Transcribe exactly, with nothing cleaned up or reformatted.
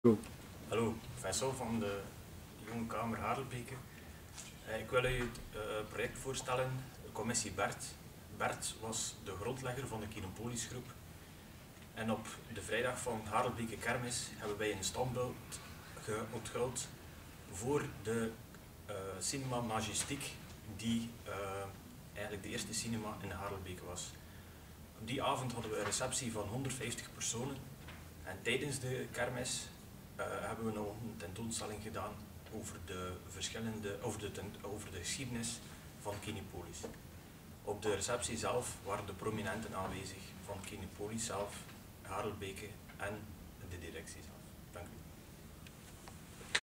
Go. Hallo, Vessel van de Jonge Kamer Harelbeke. Uh, ik wil u het uh, project voorstellen, de commissie Bert. Bert was de grondlegger van de Kinopolis groep. En op de vrijdag van Harelbeke Kermis hebben wij een standbeeld onthuld voor de uh, Cinema Majestic, die uh, eigenlijk de eerste cinema in Harelbeke was. Op die avond hadden we een receptie van honderdvijftig personen en tijdens de kermis Uh, hebben we nog een tentoonstelling gedaan over de, verschillende, over de, tent, over de geschiedenis van Kinopolis. Op de receptie zelf waren de prominenten aanwezig van Kinopolis zelf, Harelbeke en de directie zelf.